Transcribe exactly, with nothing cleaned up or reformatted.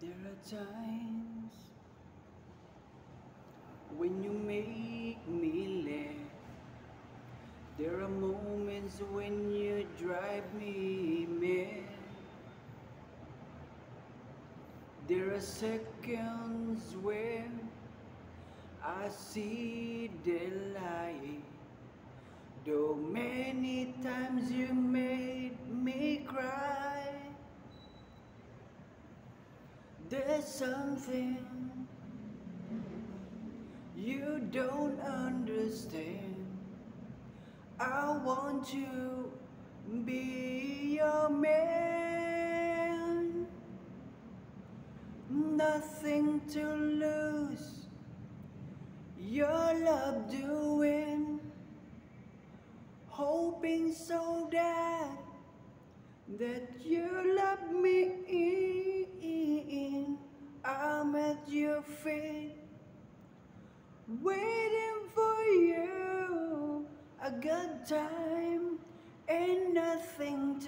There are times when you make me laugh. There are moments when you drive me mad. There are seconds where I see the light. Though many times you made me cry, there's something you don't understand. I want to be your man. Nothing to lose, your love doing. Hoping so that that you love me. I'm at your feet, waiting for you. I got time and nothing